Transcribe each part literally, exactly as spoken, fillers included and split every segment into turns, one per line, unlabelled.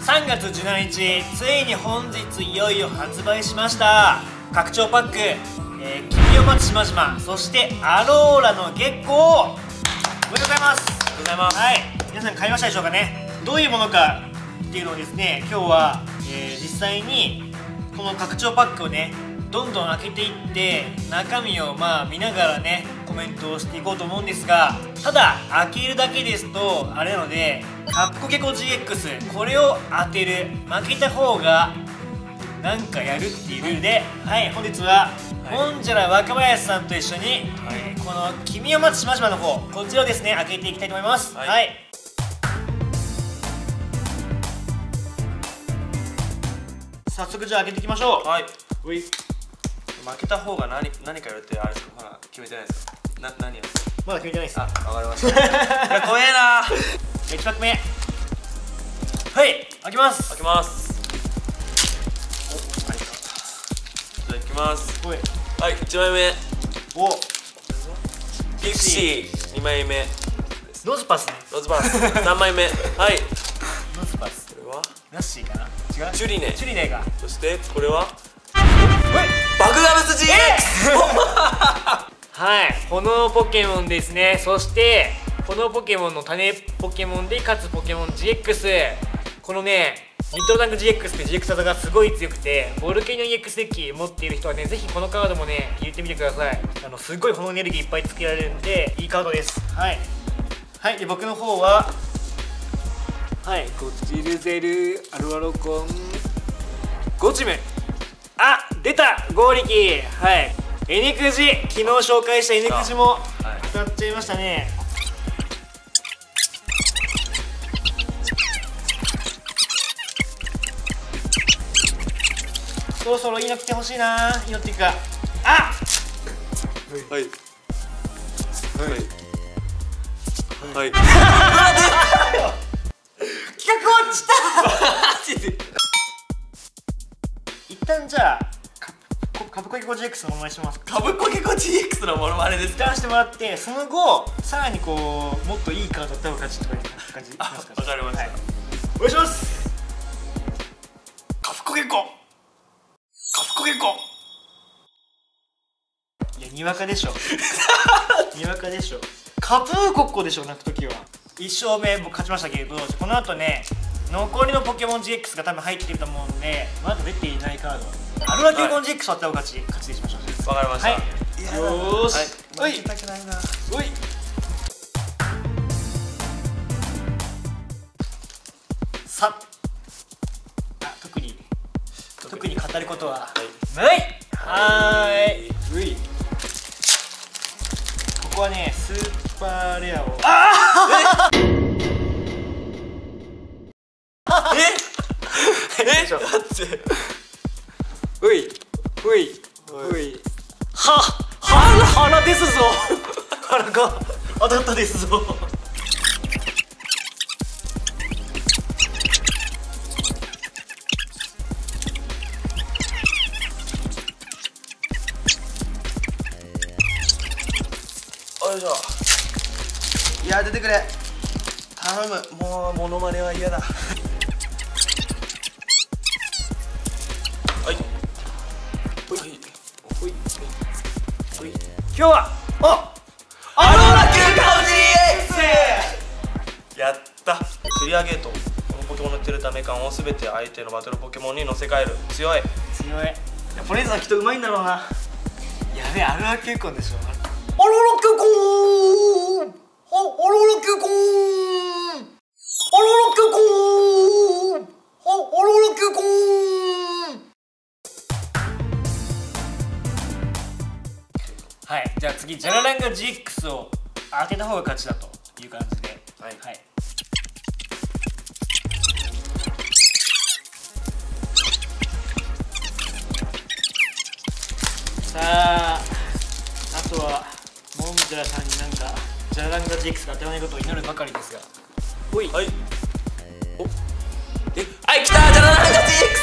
さんがつじゅうしちにち、ついに本日いよいよ発売しました拡張パック、えー、君を待つ島々、そしてアローラの月光、おめでとうございます。
ありがとうございます。
はい、皆さん買いましたでしょうかね。どういうものかっていうのをですね、今日は、えー、実際にこの拡張パックをねどんどん開けていって中身をまあ見ながらねコメントをしていこうと思うんですが、ただ開けるだけですとあれなので、カッコケコ ジーエックス これを当てる、負けた方がなんかやるっていうルールで、はい、本日はもんじゃら若林さんと一緒に、はい、えー、この「君を待つ島々」の方、こちらをですね開けていきたいと思います。はい、はい、早速じゃあ開けていきましょう。
はい。
うい、
負けた方が何何かやるってあれですか。ほら決めてないですか。な何やる。
まだ決めてないです。
あ、わかりました。いや怖えな。
いちパックめ、はい、開けます。
開けます。お、はい。じゃあいきます。
おい、
はい、いちまいめ。
お、
ピクシーにまいめ。
ロズパスね。
ロズバスさんまいめ。はい。
ロズパス、
これは
ナッシーかな。違う、
チュリネ。
チュリネが。
そしてこれは
おい、
バグガムス ジーエックス。
はい、炎ポケモンですね。そして炎ポケモンの種ポケモンでかつポケモン ジーエックス、 このねニットタンク ジーエックス って ジーエックス 技がすごい強くて、ボルケニオ イーエックス デッキ持っている人はねぜひこのカードもね入れてみてください。あのすごい炎エネルギーいっぱいつけられるんでいいカードです。はいはい、で僕の方ははいゴチルゼルアルアロコンゴチム、あ、出たゴーリキ、はい、エネクジ、昨日紹介したエネクジも当たっちゃいましたね。そろそろ祈ってほしいな、祈っていくか。あ、
はいはいはい。
企画落ちた。一旦じゃあカブコケコ ジーエックス のお願いします。
カブコケコ ジーエックス のモノマネですか。
一旦してもらって、その後さらにこうもっといいカードだったら勝ちとかいう感じ。
あ、わかりました。
はい、お願いします。
カブコケコカブコケコ。
いや、にわかでしょ。にわかでしょ。カプーコッコでしょ、泣くときは。いち勝目僕勝ちましたけれど、この後ね残りのポケモン ジーエックス が多分入ってると思うんで、まだ出ていないカードアルラキューゴン ジーエックス 割ったら勝ち勝ちでしましょう。
わかりました。
はい、よーし、
はい、負けたくないな。
おい、さあ、特に特に語ることはないはーい。うい、ここはねスーパーレアを、あー
ええ、だって
うい、うい、うい、は、腹、腹ですぞ。腹が当たったですぞ。
よいしょ。いや、出てくれ、頼む。もうモノマネは嫌だ。はいほいほいほい。
今日はあ
アローラキューカウ ジーエックス やった。クリアゲート、このポケモンのってるため感をすべて相手のバトルポケモンに乗せ替える。強い
強い。ポレーザーきっとうまいんだろうな。やべえ、アルラキューコンでしょ。アロラキューコン、あ、アロラキューコン、アロラキューコン、あ、アロラキューコン。はい、じゃあ次ジャラランガ ジーエックス を当てた方が勝ちだという感じで、はい、はい、さあ、あとはモンジャラさんになんかジャラランガ ジーエックス が当たらないことを祈るばかりですが、ほい、
はい、おえ、はい、来た、ジャラランガ ジーエ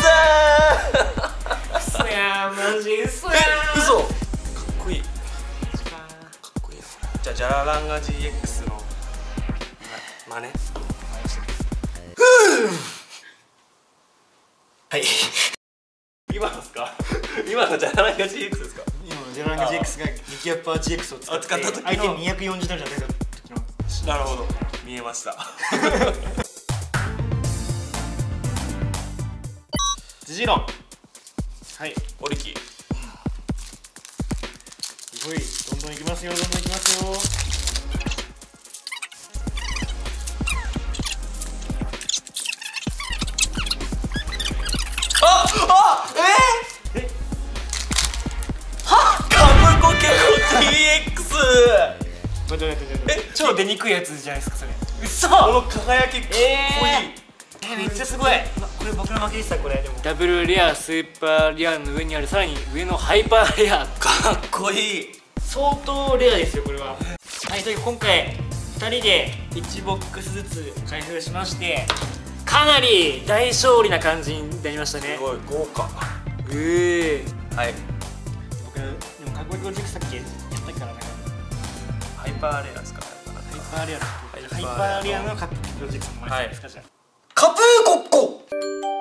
ックス。
嘘やん、マジ嘘やん。
え、嘘。かっこいい。かっこいいな。じゃあジャラランガ ジーエックス の真似。ふう
はい。
今のですか？今のじゃらないが ジーエックス ですか？
今のジェランガ ジーエックス が激アッパー ジーエックス を使って
使った時の
相手ににひゃくよんじゅうダメージ与えた時の。
なるほど、見えました。
ジジロン。はい。
オリキ。
すごい、どんどんいきますよ、どんどんいきますよ。
ああえー、えはカブコケの ジーエックス。
待って待って待って。え、超出にくいやつじゃないですか、それ。うそ。
この輝きかっこいい。
えー、えー、めっちゃすごい。これ僕の負けでした。これでもダブルレア、スーパーレアの上にあるさらに上のハイパーレア。
かっこいい。
相当レアですよこれは。はい、という今回ふたりでいちボックスずつ開封しまして、かなり大勝利な感じになりましたね。
すごい豪華。
うー。
はい。
僕でもかっこいいゴルジックさっきやったからね。
ハイパーレアですか？
ハイパーレアのハイパーレアのカップゴルジックさんもらっていいですか？じゃあ。
カプーコッコ。